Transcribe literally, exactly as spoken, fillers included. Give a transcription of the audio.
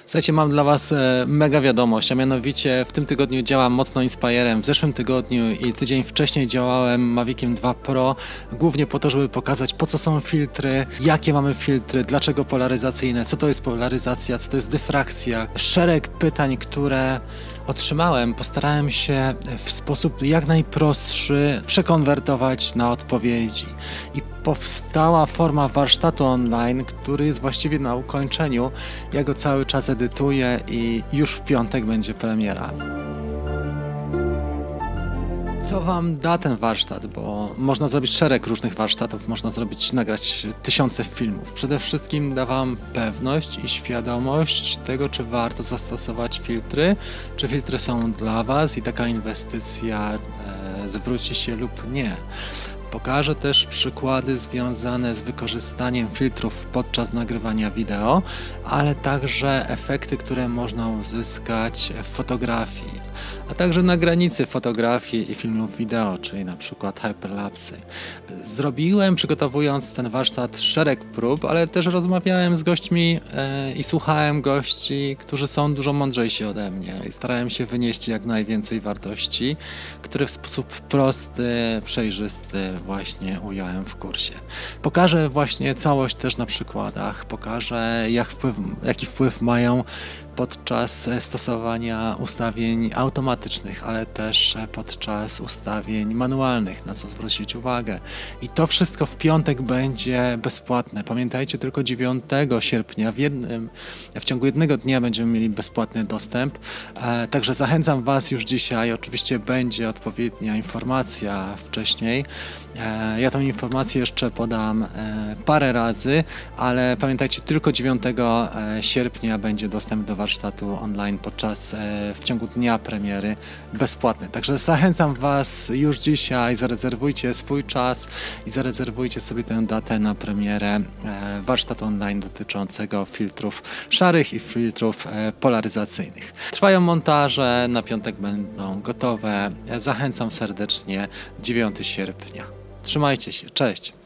Słuchajcie, mam dla Was mega wiadomość, a mianowicie w tym tygodniu działam mocno Inspirem. W zeszłym tygodniu i tydzień wcześniej działałem Maviciem dwa Pro, głównie po to, żeby pokazać, po co są filtry, jakie mamy filtry, dlaczego polaryzacyjne, co to jest polaryzacja, co to jest dyfrakcja. Szereg pytań, które otrzymałem, postarałem się w sposób jak najprostszy przekonwertować na odpowiedzi. I powstała forma warsztatu online, który jest właściwie na ukończeniu. Ja go cały czas edytuję i już w piątek będzie premiera. Co Wam da ten warsztat? Bo można zrobić szereg różnych warsztatów, można zrobić, nagrać tysiące filmów. Przede wszystkim da Wam pewność i świadomość tego, czy warto zastosować filtry, czy filtry są dla Was i taka inwestycja e, zwróci się lub nie. Pokażę też przykłady związane z wykorzystaniem filtrów podczas nagrywania wideo, ale także efekty, które można uzyskać w fotografii, a także na granicy fotografii i filmów wideo, czyli na przykład hyperlapsy. Zrobiłem, przygotowując ten warsztat, szereg prób, ale też rozmawiałem z gośćmi e, i słuchałem gości, którzy są dużo mądrzejsi ode mnie i starałem się wynieść jak najwięcej wartości, które w sposób prosty, przejrzysty właśnie ująłem w kursie. Pokażę właśnie całość też na przykładach, pokażę jak wpływ, jaki wpływ mają podczas stosowania ustawień automatycznych, ale też podczas ustawień manualnych, na co zwrócić uwagę. I to wszystko w piątek będzie bezpłatne. Pamiętajcie, tylko dziewiątego sierpnia w, jednym, w ciągu jednego dnia będziemy mieli bezpłatny dostęp. E, także zachęcam Was już dzisiaj. Oczywiście będzie odpowiednia informacja wcześniej. E, ja tą informację jeszcze podam e, parę razy, ale pamiętajcie, tylko dziewiątego sierpnia będzie dostęp do warsztatu online podczas, w ciągu dnia premiery bezpłatny. Także zachęcam Was już dzisiaj, zarezerwujcie swój czas i zarezerwujcie sobie tę datę na premierę warsztatu online dotyczącego filtrów szarych i filtrów polaryzacyjnych. Trwają montaże, na piątek będą gotowe. Zachęcam serdecznie, dziewiątego sierpnia. Trzymajcie się, cześć!